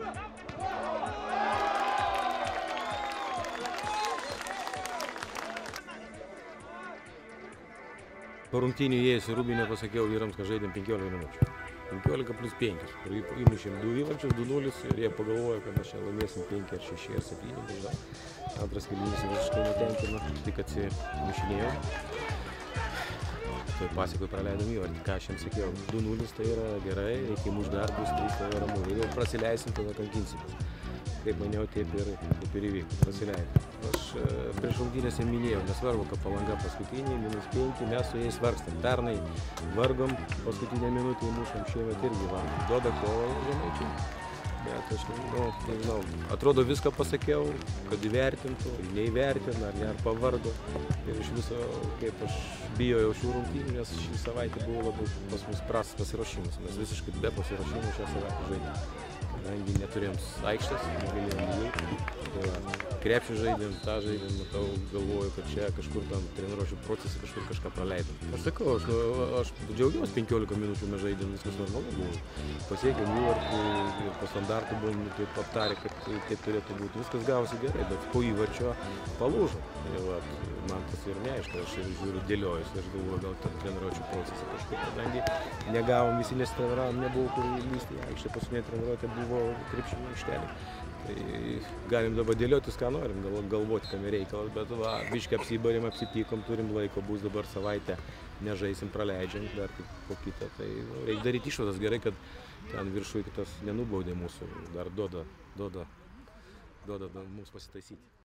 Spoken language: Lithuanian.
Po rungtynių įėjęs į Rūbinę pasakiau vyrams, kad žaidėm 15 minučių. 15 plus 5. Įmušėm 2 įvarčius, 2-0 ir jie pagalvojo, kad mes čia laimėsim 5 ar 6 ar 7. Antras kėlinys visiškai netenkino, tik atsimušinėjo. Tai pasekui praleidom įvartį. Ką aš jiems sakiau, 2-0 tai yra gerai, reikia įmušti dar bus 3, tai yra ramu. Jeigu prasileisim, tada kankinsimės. Kaip maniau, taip ir įvyko, prasileidom. Aš prieš rungtynėse minėjau, nesvarbu, kad Palanga paskutinė, -5, mes su jais vargstam. Pernai vargom, paskutinę minutę įmušam, šiemet irgi vargom. Duoda kovą žemaičiai. Bet aš nežinau, atrodo viską pasakiau, kad įvertintų, neįvertina, ar pavargo. Ir iš viso, kaip aš bijojau šių rungtynių, nes šį savaitę buvo labai pas mus prastas pasiruošimas. Mes visiškai be pasiruošimo šią savaitę žaidėm. Kadangi neturėjom aikštės, negalėjom įeiti. Krepšį žaidėm, tą žaidėm, matau, galvoju, kad čia kažkur tam treniruočių procese kažką praleidom. Aš sakau, aš džiaugiuosi 15 minučių mes žaidėm, viskas normalu buvo. Pasiekėm įvartį ir po standartų buvom taip aptarę, kad taip turėtų būti. Viskas gavosi gerai, bet po įvarčio palūžo. Man tas ir neaišku, aš ir žiūriu dėliojus, aš galvoju, gal tam treniruočių procese kažkaip, kadangi negavom visi nesitreniravom, nebuvo kur lysti į aikštę, paskutinė treniruotė buvo krepšinio aikštelė. Tai galim dabar dėliotis, ką norim, galvoti, kam reikalas, bet va, biškai apsibarėm, apsipykom, turim laiko, bus dabar savaitę, nežaisim, praleidžiam, dar po kitą. Tai reikia daryti išvadas, gerai, kad ten viršui kitas nenubaudė mūsų, dar duoda mums pasitaisyti.